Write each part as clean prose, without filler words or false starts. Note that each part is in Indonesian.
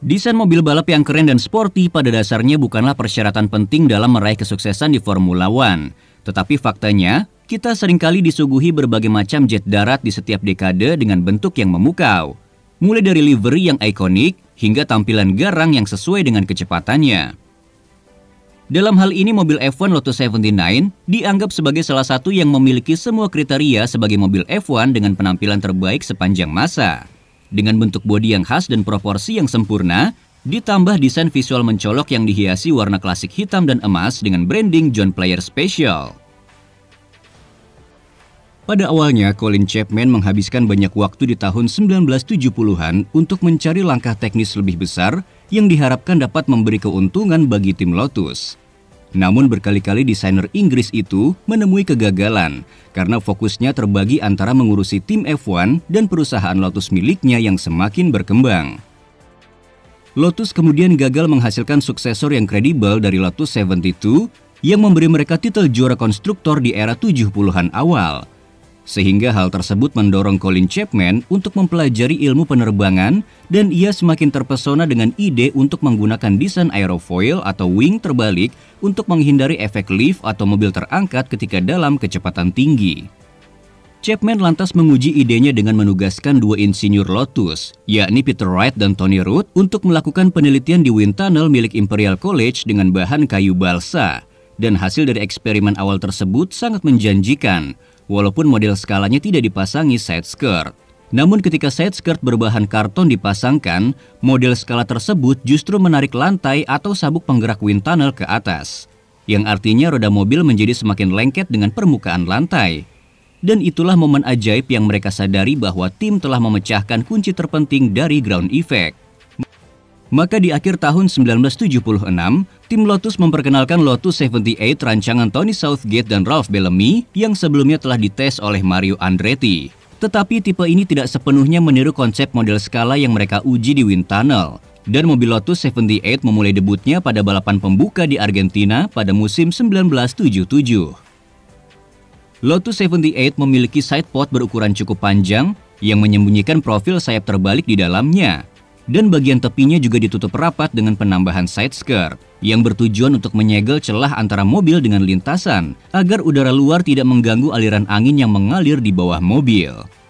Desain mobil balap yang keren dan sporty pada dasarnya bukanlah persyaratan penting dalam meraih kesuksesan di Formula One. Tetapi faktanya, kita seringkali disuguhi berbagai macam jet darat di setiap dekade dengan bentuk yang memukau. Mulai dari livery yang ikonik, hingga tampilan garang yang sesuai dengan kecepatannya. Dalam hal ini mobil F1 Lotus 79 dianggap sebagai salah satu yang memiliki semua kriteria sebagai mobil F1 dengan penampilan terbaik sepanjang masa. Dengan bentuk bodi yang khas dan proporsi yang sempurna, ditambah desain visual mencolok yang dihiasi warna klasik hitam dan emas dengan branding John Player Special. Pada awalnya, Colin Chapman menghabiskan banyak waktu di tahun 1970-an untuk mencari langkah teknis lebih besar yang diharapkan dapat memberi keuntungan bagi tim Lotus. Namun berkali-kali desainer Inggris itu menemui kegagalan karena fokusnya terbagi antara mengurusi tim F1 dan perusahaan Lotus miliknya yang semakin berkembang. Lotus kemudian gagal menghasilkan suksesor yang kredibel dari Lotus 72 yang memberi mereka titel juara konstruktor di era 70-an awal. Sehingga hal tersebut mendorong Colin Chapman untuk mempelajari ilmu penerbangan dan ia semakin terpesona dengan ide untuk menggunakan desain aerofoil atau wing terbalik untuk menghindari efek lift atau mobil terangkat ketika dalam kecepatan tinggi. Chapman lantas menguji idenya dengan menugaskan dua insinyur Lotus, yakni Peter Wright dan Tony Root, untuk melakukan penelitian di wind tunnel milik Imperial College dengan bahan kayu balsa. Dan hasil dari eksperimen awal tersebut sangat menjanjikan, walaupun model skalanya tidak dipasangi side skirt. Namun ketika side skirt berbahan karton dipasangkan, model skala tersebut justru menarik lantai atau sabuk penggerak wind tunnel ke atas. Yang artinya roda mobil menjadi semakin lengket dengan permukaan lantai. Dan itulah momen ajaib yang mereka sadari bahwa tim telah memecahkan kunci terpenting dari ground effect. Maka di akhir tahun 1976, tim Lotus memperkenalkan Lotus 78 rancangan Tony Southgate dan Ralph Bellamy yang sebelumnya telah dites oleh Mario Andretti. Tetapi tipe ini tidak sepenuhnya meniru konsep model skala yang mereka uji di wind tunnel. Dan mobil Lotus 78 memulai debutnya pada balapan pembuka di Argentina pada musim 1977. Lotus 78 memiliki sidepod berukuran cukup panjang yang menyembunyikan profil sayap terbalik di dalamnya. Dan bagian tepinya juga ditutup rapat dengan penambahan side skirt yang bertujuan untuk menyegel celah antara mobil dengan lintasan agar udara luar tidak mengganggu aliran angin yang mengalir di bawah mobil.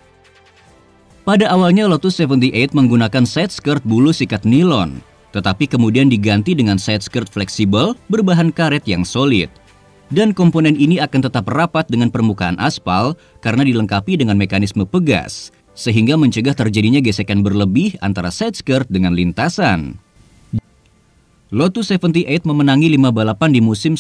Pada awalnya Lotus 78 menggunakan side skirt bulu sikat nilon, tetapi kemudian diganti dengan side skirt fleksibel berbahan karet yang solid. Dan komponen ini akan tetap rapat dengan permukaan aspal karena dilengkapi dengan mekanisme pegas, sehingga mencegah terjadinya gesekan berlebih antara side skirt dengan lintasan. Lotus 78 memenangi 5 balapan di musim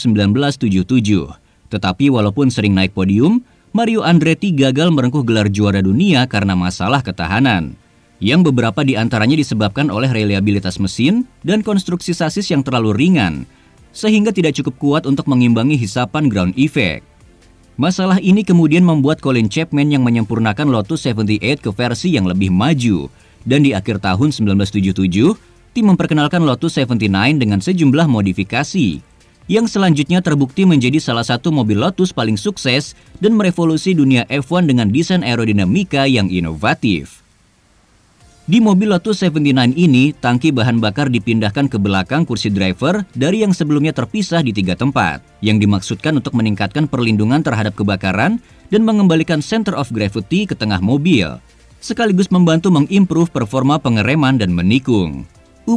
1977. Tetapi walaupun sering naik podium, Mario Andretti gagal merengkuh gelar juara dunia karena masalah ketahanan, yang beberapa di antaranya disebabkan oleh reliabilitas mesin dan konstruksi sasis yang terlalu ringan, sehingga tidak cukup kuat untuk mengimbangi hisapan ground effect. Masalah ini kemudian membuat Colin Chapman yang menyempurnakan Lotus 78 ke versi yang lebih maju. Dan di akhir tahun 1977, tim memperkenalkan Lotus 79 dengan sejumlah modifikasi, yang selanjutnya terbukti menjadi salah satu mobil Lotus paling sukses dan merevolusi dunia F1 dengan desain aerodinamika yang inovatif. Di mobil Lotus 79 ini, tangki bahan bakar dipindahkan ke belakang kursi driver dari yang sebelumnya terpisah di 3 tempat, yang dimaksudkan untuk meningkatkan perlindungan terhadap kebakaran dan mengembalikan center of gravity ke tengah mobil, sekaligus membantu mengimprove performa pengereman dan menikung.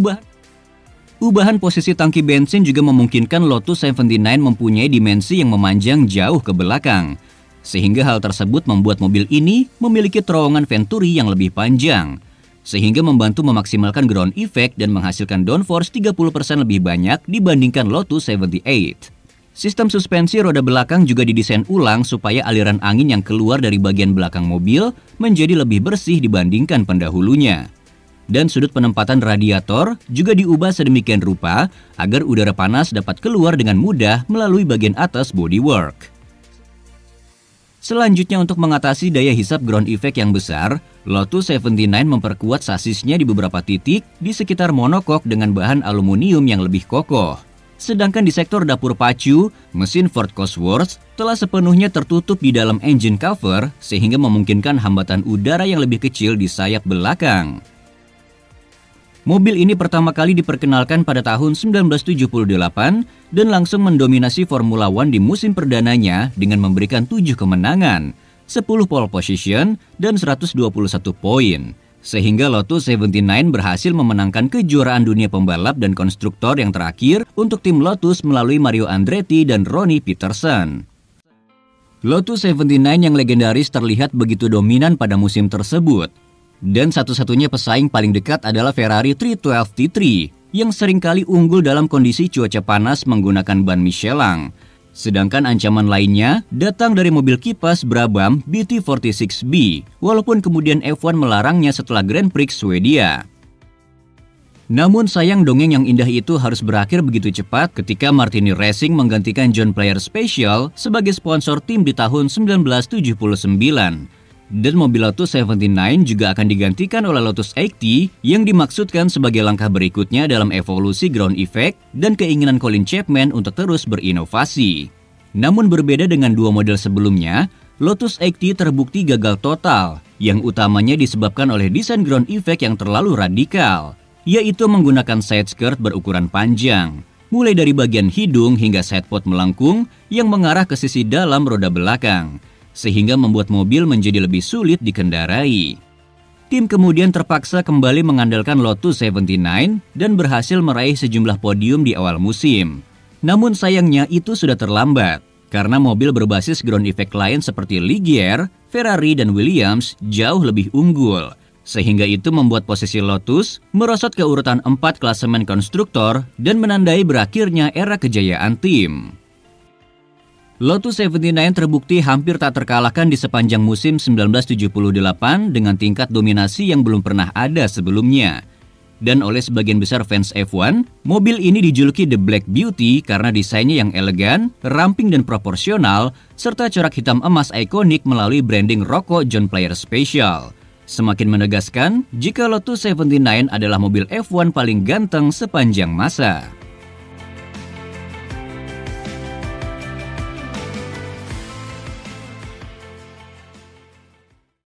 Ubahan posisi tangki bensin juga memungkinkan Lotus 79 mempunyai dimensi yang memanjang jauh ke belakang, sehingga hal tersebut membuat mobil ini memiliki terowongan venturi yang lebih panjang, sehingga membantu memaksimalkan ground effect dan menghasilkan downforce 30% lebih banyak dibandingkan Lotus 78. Sistem suspensi roda belakang juga didesain ulang supaya aliran angin yang keluar dari bagian belakang mobil menjadi lebih bersih dibandingkan pendahulunya. Dan sudut penempatan radiator juga diubah sedemikian rupa agar udara panas dapat keluar dengan mudah melalui bagian atas bodywork. Selanjutnya, untuk mengatasi daya hisap ground effect yang besar, Lotus 79 memperkuat sasisnya di beberapa titik di sekitar monokok dengan bahan aluminium yang lebih kokoh. Sedangkan di sektor dapur pacu, mesin Ford Cosworth telah sepenuhnya tertutup di dalam engine cover sehingga memungkinkan hambatan udara yang lebih kecil di sayap belakang. Mobil ini pertama kali diperkenalkan pada tahun 1978 dan langsung mendominasi Formula One di musim perdananya dengan memberikan 7 kemenangan, 10 pole position, dan 121 poin. Sehingga Lotus 79 berhasil memenangkan kejuaraan dunia pembalap dan konstruktor yang terakhir untuk tim Lotus melalui Mario Andretti dan Ronnie Peterson. Lotus 79 yang legendaris terlihat begitu dominan pada musim tersebut. Dan satu-satunya pesaing paling dekat adalah Ferrari 312 T3 yang seringkali unggul dalam kondisi cuaca panas menggunakan ban Michelin. Sedangkan ancaman lainnya datang dari mobil kipas Brabham BT46B, walaupun kemudian F1 melarangnya setelah Grand Prix Swedia. Namun sayang dongeng yang indah itu harus berakhir begitu cepat ketika Martini Racing menggantikan John Player Special sebagai sponsor tim di tahun 1979. Dan mobil Lotus 79 juga akan digantikan oleh Lotus 80 yang dimaksudkan sebagai langkah berikutnya dalam evolusi ground effect dan keinginan Colin Chapman untuk terus berinovasi. Namun berbeda dengan dua model sebelumnya, Lotus 80 terbukti gagal total, yang utamanya disebabkan oleh desain ground effect yang terlalu radikal, yaitu menggunakan side skirt berukuran panjang, mulai dari bagian hidung hingga sidepod melengkung yang mengarah ke sisi dalam roda belakang, sehingga membuat mobil menjadi lebih sulit dikendarai. Tim kemudian terpaksa kembali mengandalkan Lotus 79 dan berhasil meraih sejumlah podium di awal musim. Namun sayangnya itu sudah terlambat, karena mobil berbasis ground effect lain seperti Ligier, Ferrari, dan Williams jauh lebih unggul. Sehingga itu membuat posisi Lotus merosot ke urutan 4 klasemen konstruktor dan menandai berakhirnya era kejayaan tim. Lotus 79 terbukti hampir tak terkalahkan di sepanjang musim 1978 dengan tingkat dominasi yang belum pernah ada sebelumnya. Dan oleh sebagian besar fans F1, mobil ini dijuluki The Black Beauty karena desainnya yang elegan, ramping dan proporsional, serta corak hitam emas ikonik melalui branding rokok John Player Special. Semakin menegaskan jika Lotus 79 adalah mobil F1 paling ganteng sepanjang masa.